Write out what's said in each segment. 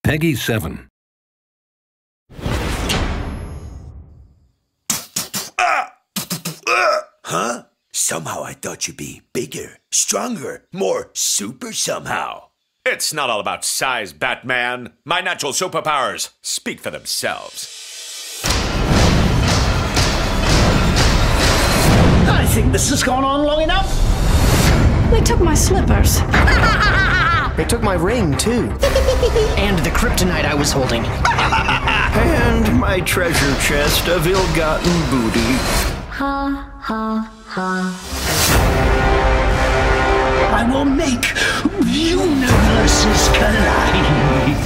Peggy 7. Huh? Somehow I thought you'd be bigger, stronger, more super somehow. It's not all about size, Batman. My natural superpowers speak for themselves. I think this has gone on long enough. They took my slippers. They took my ring, too. And the kryptonite I was holding. And my treasure chest of ill-gotten booty. Ha, ha, ha. I will make universes collide.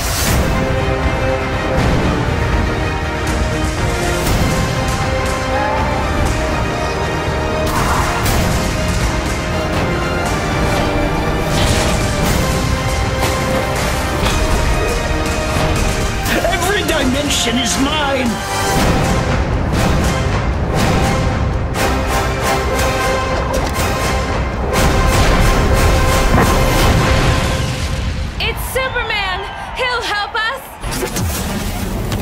Every dimension is mine. Superman! He'll help us!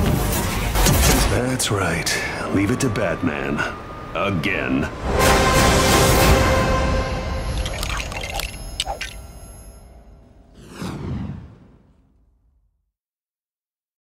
That's right. Leave it to Batman. Again.